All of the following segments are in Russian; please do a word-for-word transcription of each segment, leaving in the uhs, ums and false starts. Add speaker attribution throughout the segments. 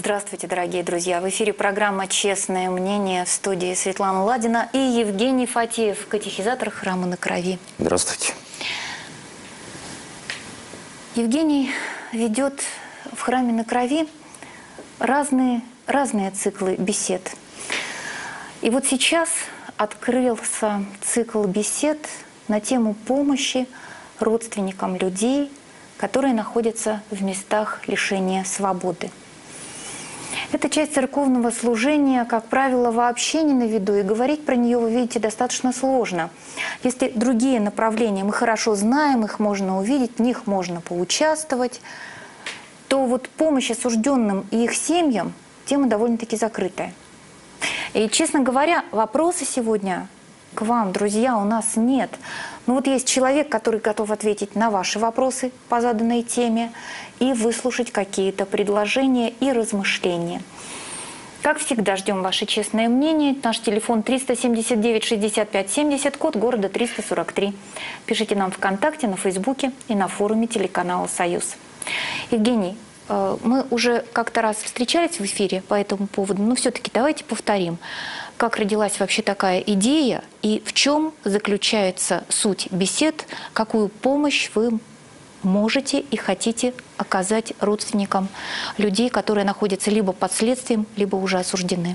Speaker 1: Здравствуйте, дорогие друзья! В эфире программа «Честное мнение», в студии Светлана Ладина и Евгений Фатеев, катехизатор Храма на Крови.
Speaker 2: Здравствуйте.
Speaker 1: Евгений ведет в Храме на Крови разные, разные циклы бесед. И вот сейчас открылся цикл бесед на тему помощи родственникам людей, которые находятся в местах лишения свободы. Эта часть церковного служения, как правило, вообще не на виду, и говорить про нее, вы видите, достаточно сложно. Если другие направления мы хорошо знаем, их можно увидеть, в них можно поучаствовать, то вот помощь осужденным и их семьям – тема довольно-таки закрытая. И, честно говоря, вопросы сегодня к вам, друзья, у нас нет. Но вот есть человек, который готов ответить на ваши вопросы по заданной теме и выслушать какие-то предложения и размышления. Как всегда, ждем ваше честное мнение. Наш телефон триста семьдесят девять шестьдесят пять семьдесят, код города триста сорок три. Пишите нам ВКонтакте, на Фейсбуке и на форуме телеканала «Союз». Евгений, мы уже как-то раз встречались в эфире по этому поводу, но все-таки давайте повторим. Как родилась вообще такая идея и в чем заключается суть бесед, какую помощь вы можете и хотите оказать родственникам людей, которые находятся либо под следствием, либо уже осуждены?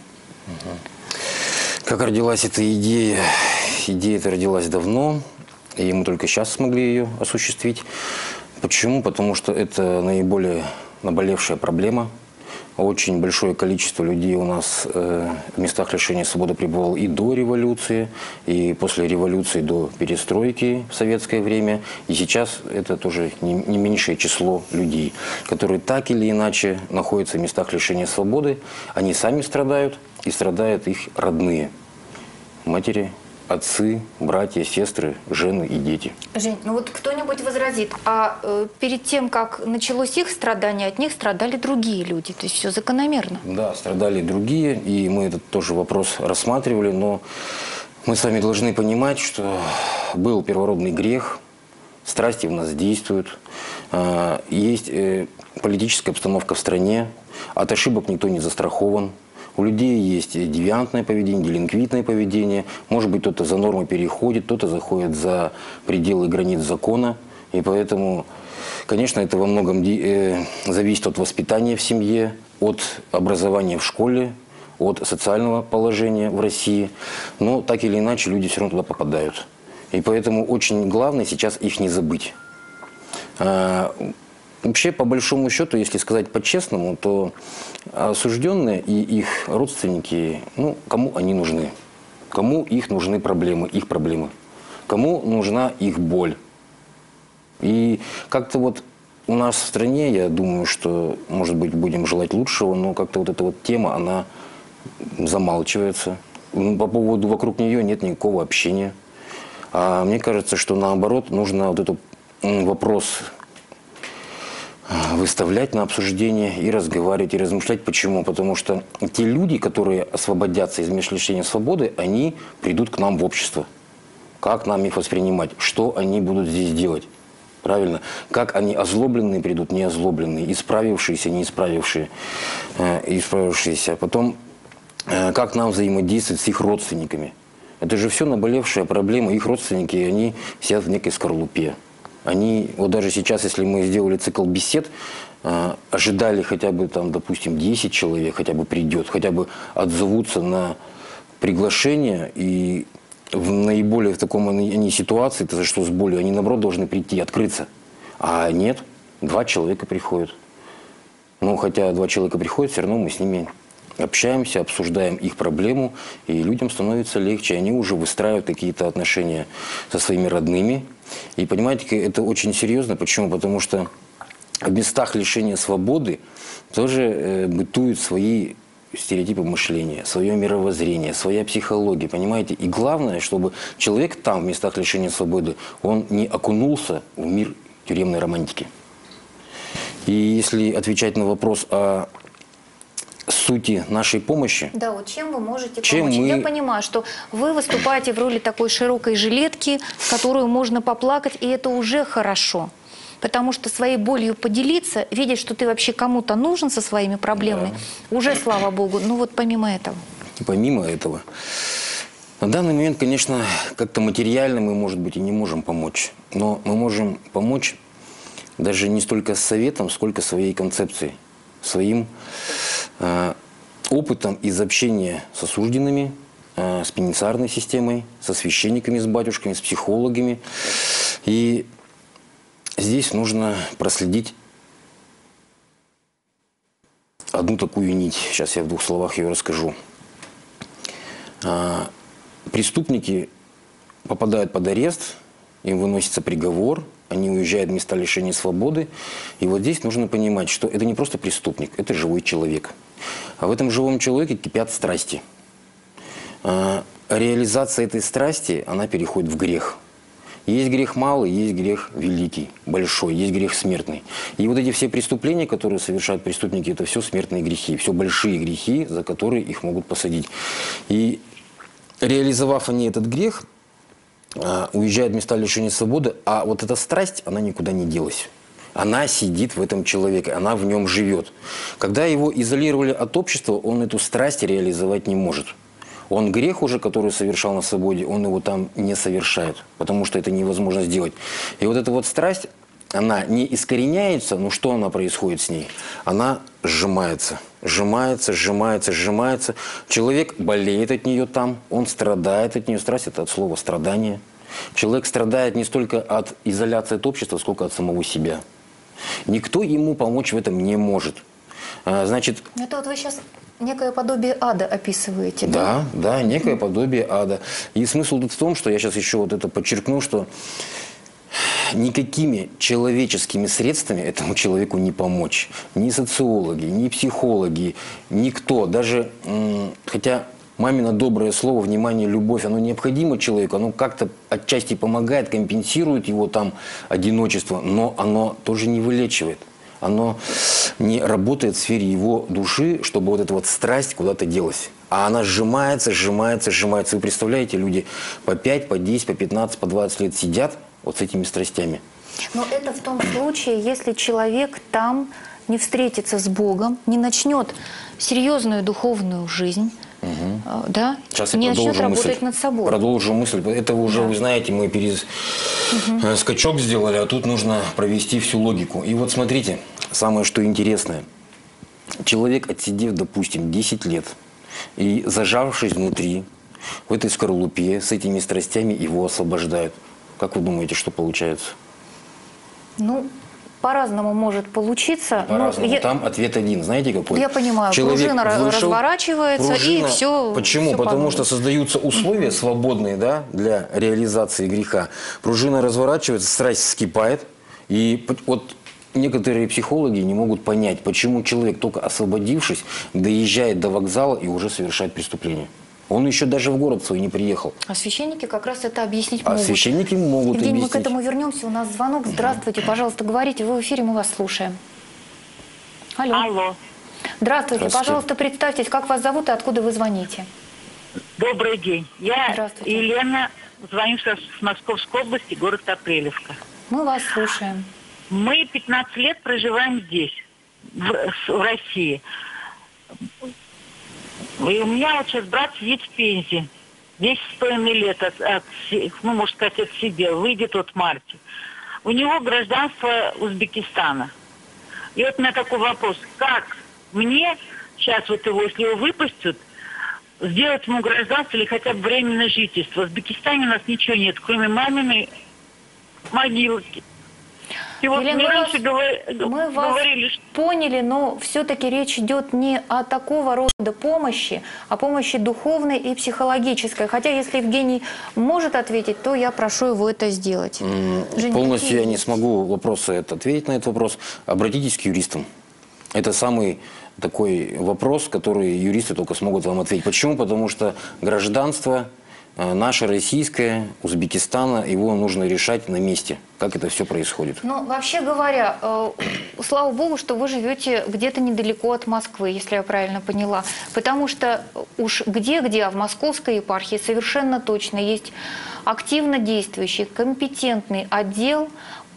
Speaker 2: Как родилась эта идея? Идея эта родилась давно, и мы только сейчас смогли ее осуществить. Почему? Потому что это наиболее наболевшая проблема. Очень большое количество людей у нас э, в местах лишения свободы пребывало и до революции, и после революции до перестройки в советское время. И сейчас это тоже не, не меньшее число людей, которые так или иначе находятся в местах лишения свободы. Они сами страдают, и страдают их родные. Матери, отцы, братья, сестры, жены и дети.
Speaker 1: Жень, ну вот кто-нибудь возразит, а э, перед тем, как началось их страдание, от них страдали другие люди, то есть все закономерно.
Speaker 2: Да, страдали другие, и мы этот тоже вопрос рассматривали, но мы с вами должны понимать, что был первородный грех, страсти в нас действуют, э, есть э, политическая обстановка в стране, от ошибок никто не застрахован. У людей есть девиантное поведение, делинквитное поведение. Может быть, кто-то за нормы переходит, кто-то заходит за пределы границ закона. И поэтому, конечно, это во многом зависит от воспитания в семье, от образования в школе, от социального положения в России. Но так или иначе люди все равно туда попадают. И поэтому очень главное сейчас их не забыть. Вообще, по большому счету, если сказать по-честному, то осужденные и их родственники, ну, кому они нужны? Кому их нужны проблемы, их проблемы? Кому нужна их боль? И как-то вот у нас в стране, я думаю, что, может быть, будем желать лучшего, но как-то вот эта вот тема, она замалчивается. По поводу вокруг нее нет никакого общения. А мне кажется, что наоборот, нужно вот этот вопрос выставлять на обсуждение и разговаривать, и размышлять. Почему? Потому что те люди, которые освободятся из мест лишения свободы, они придут к нам в общество. Как нам их воспринимать? Что они будут здесь делать? Правильно? Как они озлобленные придут, не озлобленные, исправившиеся, не исправившие, э, исправившиеся. Потом, э, как нам взаимодействовать с их родственниками? Это же все наболевшая проблема. Их родственники, они сидят в некой скорлупе. Они, вот даже сейчас, если мы сделали цикл бесед, э, ожидали хотя бы, там, допустим, десять человек, хотя бы придет, хотя бы отзовутся на приглашение, и в наиболее в таком они ситуации, то что с болью, они, наоборот, должны прийти, открыться. А нет, два человека приходят. Ну, хотя два человека приходят, все равно мы с ними общаемся, обсуждаем их проблему, и людям становится легче. Они уже выстраивают какие-то отношения со своими родными. И понимаете, это очень серьезно. Почему? Потому что в местах лишения свободы тоже э, бытуют свои стереотипы мышления, свое мировоззрение, своя психология, понимаете? И главное, чтобы человек там, в местах лишения свободы, он не окунулся в мир тюремной романтики. И если отвечать на вопрос о сути нашей помощи.
Speaker 1: Да, вот чем вы можете
Speaker 2: чем
Speaker 1: помочь?
Speaker 2: Мы...
Speaker 1: Я понимаю, что вы выступаете в роли такой широкой жилетки, в которую можно поплакать, и это уже хорошо. Потому что своей болью поделиться, видеть, что ты вообще кому-то нужен со своими проблемами, да. уже, слава Богу. Ну вот помимо этого.
Speaker 2: Помимо этого, на данный момент, конечно, как-то материально мы, может быть, и не можем помочь. Но мы можем помочь даже не столько советом, сколько своей концепцией, своим э, опытом из общения с осужденными, э, с пенитенциарной системой, со священниками, с батюшками, с психологами. И здесь нужно проследить одну такую нить. Сейчас я в двух словах ее расскажу. Э, преступники попадают под арест, им выносится приговор, они уезжают в места лишения свободы. И вот здесь нужно понимать, что это не просто преступник, это живой человек. А в этом живом человеке кипят страсти. А реализация этой страсти, она переходит в грех. Есть грех малый, есть грех великий, большой, есть грех смертный. И вот эти все преступления, которые совершают преступники, это все смертные грехи, все большие грехи, за которые их могут посадить. И реализовав они этот грех, уезжают в места лишения свободы, а вот эта страсть, она никуда не делась. Она сидит в этом человеке, она в нем живет. Когда его изолировали от общества, он эту страсть реализовать не может. Он грех уже, который совершал на свободе, он его там не совершает, потому что это невозможно сделать. И вот эта вот страсть, она не искореняется, но что она происходит с ней? Она сжимается, сжимается, сжимается, сжимается. Человек болеет от нее там, он страдает от нее. Страсть – это от слова «страдание». Человек страдает не столько от изоляции от общества, сколько от самого себя. Никто ему помочь в этом не может. Значит,
Speaker 1: это вот вы сейчас некое подобие ада описываете, да?
Speaker 2: Да, да, некое подобие ада. И смысл тут в том, что я сейчас еще вот это подчеркну, что никакими человеческими средствами этому человеку не помочь. Ни социологи, ни психологи, никто. Даже, хотя мамино доброе слово, внимание, любовь, оно необходимо человеку, оно как-то отчасти помогает, компенсирует его там одиночество, но оно тоже не вылечивает. Оно не работает в сфере его души, чтобы вот эта вот страсть куда-то делась. А она сжимается, сжимается, сжимается. Вы представляете, люди по пять, по десять, по пятнадцать, по двадцать лет сидят вот с этими страстями.
Speaker 1: Но это в том случае, если человек там не встретится с Богом, не начнет серьезную духовную жизнь, угу. да,
Speaker 2: Сейчас
Speaker 1: не
Speaker 2: я
Speaker 1: начнет работать
Speaker 2: мысль,
Speaker 1: над собой.
Speaker 2: Продолжу мысль. Это уже, да. Вы знаете, мы перез... угу. скачок сделали, а тут нужно провести всю логику. И вот смотрите, самое что интересное. Человек, отсидев, допустим, десять лет, и зажавшись внутри, в этой скорлупе, с этими страстями, его освобождают. Как вы думаете, что получается? Ну,
Speaker 1: по-разному может получиться.
Speaker 2: По-разному.
Speaker 1: Я...
Speaker 2: Там ответ один. Знаете какой?
Speaker 1: Я понимаю.
Speaker 2: Человек
Speaker 1: пружина
Speaker 2: вышел,
Speaker 1: разворачивается,
Speaker 2: пружина...
Speaker 1: и все.
Speaker 2: Почему?
Speaker 1: Все
Speaker 2: Потому
Speaker 1: по-новому.
Speaker 2: что создаются условия свободные, да, для реализации греха. Пружина разворачивается, страсть вскипает. И вот некоторые психологи не могут понять, почему человек, только освободившись, доезжает до вокзала и уже совершает преступление. Он еще даже в город свой не приехал.
Speaker 1: А священники как раз это объяснить
Speaker 2: а
Speaker 1: могут.
Speaker 2: А священники могут
Speaker 1: Евгений,
Speaker 2: объяснить.
Speaker 1: мы к этому вернемся. У нас звонок. Здравствуйте, пожалуйста, говорите. Вы в эфире, мы вас слушаем. Алло.
Speaker 3: Алло.
Speaker 1: Здравствуйте. Здравствуйте. Пожалуйста, представьтесь, как вас зовут и откуда вы звоните.
Speaker 3: Добрый день. Я Елена, звоню с Московской области, город Апрелевка.
Speaker 1: Мы вас слушаем.
Speaker 3: Мы пятнадцать лет проживаем здесь, в, в России. И у меня вот сейчас брат сидит в Пензе. десять с половиной лет, от, от, ну, можно сказать, отсидел, выйдет от марта. У него гражданство Узбекистана. И вот у меня такой вопрос. Как мне сейчас вот его, если его выпустят, сделать ему гражданство или хотя бы временное жительство? В Узбекистане у нас ничего нет, кроме маминой могилки. И вот
Speaker 1: Елена,
Speaker 3: мне
Speaker 1: мы
Speaker 3: раньше
Speaker 1: вас,
Speaker 3: говорили,
Speaker 1: мы вас
Speaker 3: говорили, что...
Speaker 1: поняли, но все-таки речь идет не о такого рода помощи, а помощи духовной и психологической. Хотя, если Евгений может ответить, то я прошу его это сделать.
Speaker 2: Mm,
Speaker 1: Женя,
Speaker 2: полностью я не смогу вопросы это, ответить на этот вопрос. Обратитесь к юристам. Это самый такой вопрос, который юристы только смогут вам ответить. Почему? Потому что гражданство... Наше российское, Узбекистана, его нужно решать на месте. Как это все происходит?
Speaker 1: Ну, вообще говоря, э, слава богу, что вы живете где-то недалеко от Москвы, если я правильно поняла. Потому что уж где-где, а в Московской епархии совершенно точно есть активно действующий, компетентный отдел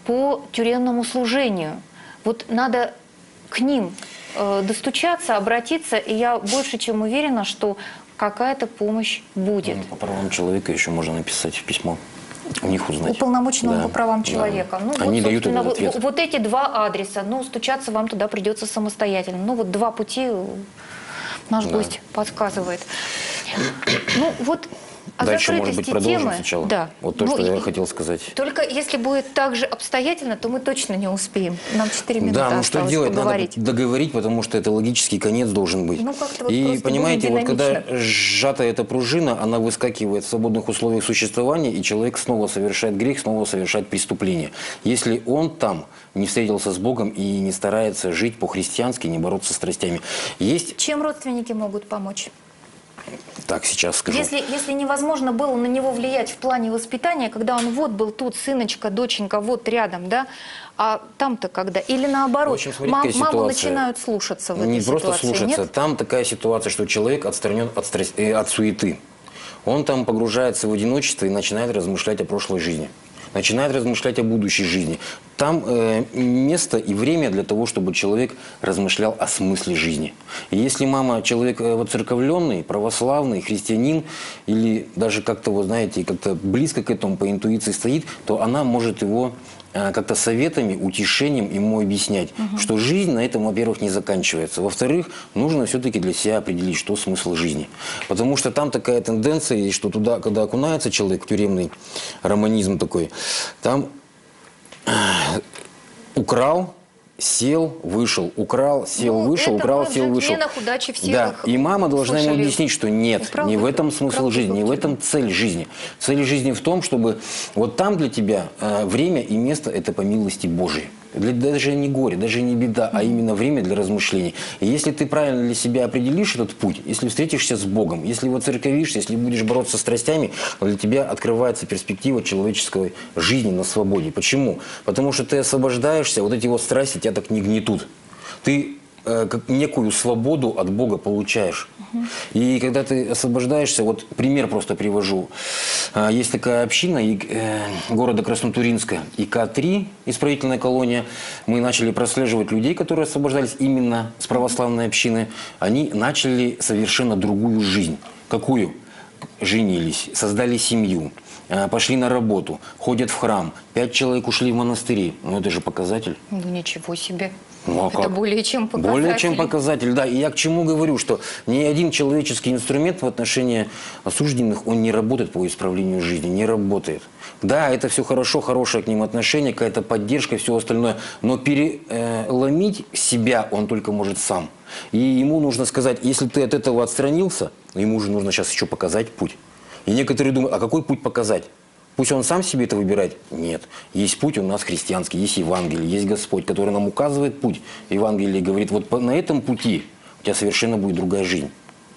Speaker 1: по тюремному служению. Вот надо к ним э, достучаться, обратиться, и я больше чем уверена, что какая-то помощь будет.
Speaker 2: По правам человека еще можно написать письмо. У них узнать.
Speaker 1: Уполномоченному
Speaker 2: Да,
Speaker 1: по правам
Speaker 2: да.
Speaker 1: человека. Ну,
Speaker 2: Они
Speaker 1: вот,
Speaker 2: дают этот
Speaker 1: вот,
Speaker 2: ответ.
Speaker 1: вот эти два адреса, ну, стучаться вам туда придется самостоятельно. Ну, вот два пути наш
Speaker 2: Да.
Speaker 1: гость подсказывает. Ну, вот о
Speaker 2: Дальше, может быть,
Speaker 1: закрытости
Speaker 2: продолжим
Speaker 1: темы.
Speaker 2: сначала?
Speaker 1: Да.
Speaker 2: Вот то,
Speaker 1: Ну,
Speaker 2: что
Speaker 1: и-
Speaker 2: я хотел сказать.
Speaker 1: Только если будет так же обстоятельно, то мы точно не успеем. Нам четыре минуты
Speaker 2: Да, ну что
Speaker 1: осталось
Speaker 2: делать?
Speaker 1: поговорить.
Speaker 2: Надо договорить, потому что это логический конец должен быть.
Speaker 1: Ну, как-то вот
Speaker 2: И
Speaker 1: просто
Speaker 2: понимаете,
Speaker 1: более
Speaker 2: вот когда
Speaker 1: динамично.
Speaker 2: сжатая эта пружина, она выскакивает в свободных условиях существования, и человек снова совершает грех, снова совершает преступление. Если он там не встретился с Богом и не старается жить по-христиански, не бороться с страстями. Есть,
Speaker 1: Чем родственники могут помочь?
Speaker 2: так сейчас скажу.
Speaker 1: Если, если невозможно было на него влиять в плане воспитания, когда он вот был тут, сыночка, доченька, вот рядом, да, а там-то когда? Или наоборот,
Speaker 2: В общем, смотри,
Speaker 1: мам-
Speaker 2: какая
Speaker 1: маму
Speaker 2: ситуация.
Speaker 1: начинают слушаться в
Speaker 2: Не
Speaker 1: этой
Speaker 2: просто
Speaker 1: ситуации,
Speaker 2: слушаться.
Speaker 1: нет?
Speaker 2: Там такая ситуация, что человек отстранен от, страс- э, от суеты. Он там погружается в одиночество и начинает размышлять о прошлой жизни. Начинает размышлять о будущей жизни. Там э, место и время для того, чтобы человек размышлял о смысле жизни. И если мама человек э, воцерковленный, православный, христианин, или даже как-то, вот знаете, как-то близко к этому по интуиции стоит, то она может его э, как-то советами, утешением ему объяснять, угу. что жизнь на этом, во-первых, не заканчивается. Во-вторых, нужно все-таки для себя определить, что смысл жизни. Потому что там такая тенденция есть, что туда, когда окунается человек в тюремный романизм такой, там э, украл, сел, вышел, украл, сел,
Speaker 1: Ну,
Speaker 2: вышел,
Speaker 1: это
Speaker 2: украл,
Speaker 1: мы в
Speaker 2: сел, вышел.
Speaker 1: «Джентльменах удачи всех»
Speaker 2: Да, и мама должна ему
Speaker 1: слышали.
Speaker 2: объяснить, что нет,
Speaker 1: Украл,
Speaker 2: не в
Speaker 1: выкуп,
Speaker 2: этом смысл
Speaker 1: украл,
Speaker 2: жизни, не в
Speaker 1: выкуп.
Speaker 2: этом цель жизни. Цель жизни в том, чтобы вот там для тебя э, время и место – это по милости Божией. Для, даже не горе, даже не беда, а именно время для размышлений. И если ты правильно для себя определишь этот путь, если встретишься с Богом, если воцерковишься, если будешь бороться с страстями, для тебя открывается перспектива человеческой жизни на свободе. Почему? Потому что ты освобождаешься, вот эти вот страсти тебя так не гнетут. Ты э, как некую свободу от Бога получаешь. Угу. И когда ты освобождаешься, вот пример просто привожу. А, есть такая община и, э, города Краснотуринска, И К три, исправительная колония. Мы начали прослеживать людей, которые освобождались именно с православной общины. Они начали совершенно другую жизнь. Какую? Женились, создали семью, э, пошли на работу, ходят в храм. Пять человек ушли в монастыри. Ну это же показатель.
Speaker 1: Ну, ничего себе.
Speaker 2: Ну, а
Speaker 1: Это
Speaker 2: как?
Speaker 1: более чем показатель.
Speaker 2: Более чем показатель, да. И я к чему говорю, что ни один человеческий инструмент в отношении осужденных, он не работает по исправлению жизни, не работает. Да, это все хорошо, хорошее к ним отношение, какая-то поддержка, все остальное, но переломить себя он только может сам. И ему нужно сказать, если ты от этого отстранился, ему же нужно сейчас еще показать путь. И некоторые думают, а какой путь показать? Пусть он сам себе это выбирает. Нет. Есть путь у нас христианский, есть Евангелие, есть Господь, который нам указывает путь. Евангелие говорит, вот по- на этом пути у тебя совершенно будет другая жизнь.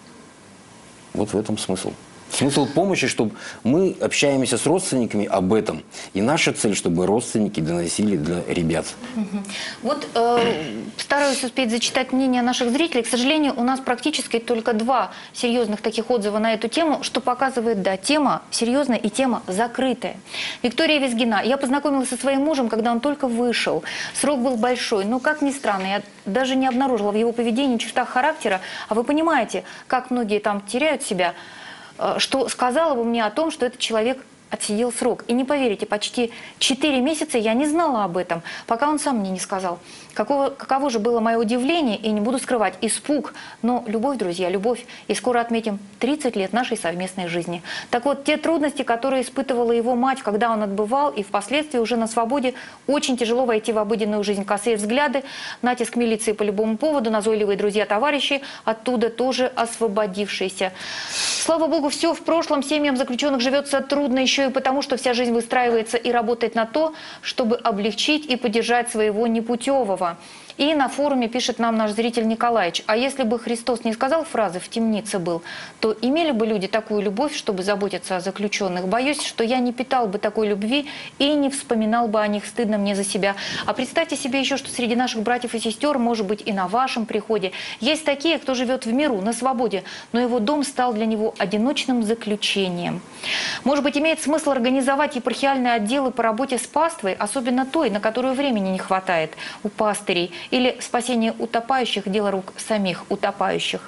Speaker 2: Вот в этом смысл. Смысл помощи, чтобы мы общаемся с родственниками об этом. И наша цель, чтобы родственники доносили для ребят.
Speaker 1: Мгм. Вот э, стараюсь успеть зачитать мнение наших зрителей. К сожалению, у нас практически только два серьезных таких отзыва на эту тему, что показывает, да, тема серьезная и тема закрытая. Виктория Визгина. Я познакомилась со своим мужем, когда он только вышел. Срок был большой, но, как ни странно, я даже не обнаружила в его поведении чертах характера. А вы понимаете, как многие там теряют себя, что сказала бы мне о том, что этот человек отсидел срок. И не поверите, почти четыре месяца я не знала об этом, пока он сам мне не сказал. Какого, каково же было мое удивление, и не буду скрывать, испуг. Но любовь, друзья, любовь. И скоро отметим тридцать лет нашей совместной жизни. Так вот, те трудности, которые испытывала его мать, когда он отбывал, и впоследствии уже на свободе, очень тяжело войти в обыденную жизнь. Косые взгляды, натиск милиции по любому поводу, назойливые друзья-товарищи, оттуда тоже освободившиеся. Слава Богу, все в прошлом. Семьям заключенных живется трудно еще и потому, что вся жизнь выстраивается и работает на то, чтобы облегчить и поддержать своего непутевого. И на форуме пишет нам наш зритель Николаевич: а если бы Христос не сказал фразы «в темнице был», то имели бы люди такую любовь, чтобы заботиться о заключенных? Боюсь, что я не питал бы такой любви и не вспоминал бы о них. Стыдно мне за себя. А представьте себе еще, что среди наших братьев и сестер, может быть, и на вашем приходе, есть такие, кто живет в миру, на свободе, но его дом стал для него одиночным заключением. Может быть, имеет смысл организовать епархиальные отделы по работе с паствой, особенно той, на которую времени не хватает у пастырей, или спасение утопающих – дело рук самих утопающих.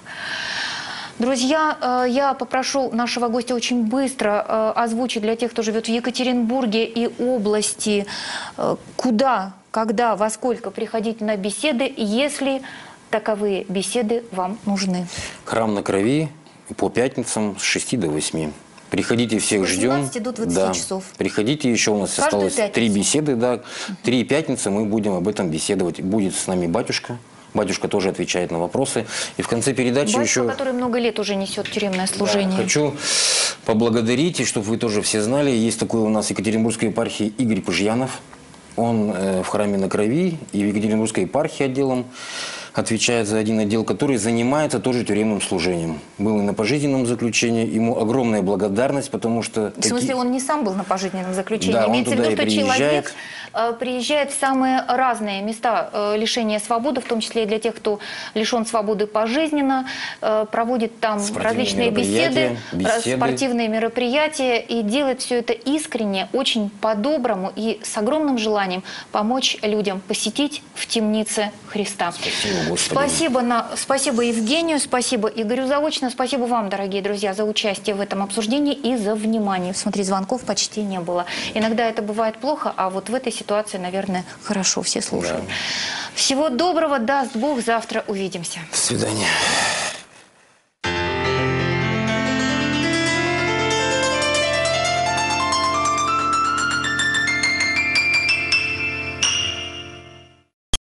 Speaker 1: Друзья, я попрошу нашего гостя очень быстро озвучить для тех, кто живет в Екатеринбурге и области, куда, когда, во сколько приходить на беседы, если таковые беседы вам нужны.
Speaker 2: Храм на Крови по пятницам с шести до восьми. Приходите, всех ждем.
Speaker 1: С восемнадцати до двадцати
Speaker 2: да.
Speaker 1: часов.
Speaker 2: Приходите, еще у нас
Speaker 1: Каждую
Speaker 2: осталось
Speaker 1: пятницу.
Speaker 2: три беседы. Да. Три пятницы мы будем об этом беседовать. Будет с нами батюшка. Батюшка тоже отвечает на вопросы. И в конце передачи
Speaker 1: Батюшка,
Speaker 2: еще...
Speaker 1: который много лет уже несет тюремное
Speaker 2: Да,
Speaker 1: служение.
Speaker 2: хочу поблагодарить, и чтобы вы тоже все знали, есть такой у нас в Екатеринбургской епархии Игорь Пыжьянов. Он э, в храме на Крови и в Екатеринбургской епархии отделом отвечает за один отдел, который занимается тоже тюремным служением. Был и на пожизненном заключении. Ему огромная благодарность, потому что...
Speaker 1: В смысле,
Speaker 2: таки...
Speaker 1: он не сам был на пожизненном заключении?
Speaker 2: Да, он
Speaker 1: Имеется в
Speaker 2: туда
Speaker 1: виду,
Speaker 2: и
Speaker 1: что человек
Speaker 2: приезжает.
Speaker 1: э, приезжает в самые разные места э, лишения свободы, в том числе и для тех, кто лишен свободы пожизненно, э, проводит там различные беседы,
Speaker 2: беседы,
Speaker 1: спортивные мероприятия и делает все это искренне, очень по-доброму и с огромным желанием помочь людям посетить в темнице Христа.
Speaker 2: Спасибо, Господи.
Speaker 1: Спасибо, на, спасибо Евгению, спасибо Игорю заочно, спасибо вам, дорогие друзья, за участие в этом обсуждении и за внимание. Смотри, звонков почти не было. Иногда это бывает плохо, а вот в этой ситуации, наверное, хорошо, все слушают.
Speaker 2: Да.
Speaker 1: Всего доброго, даст Бог, завтра увидимся.
Speaker 2: До свидания.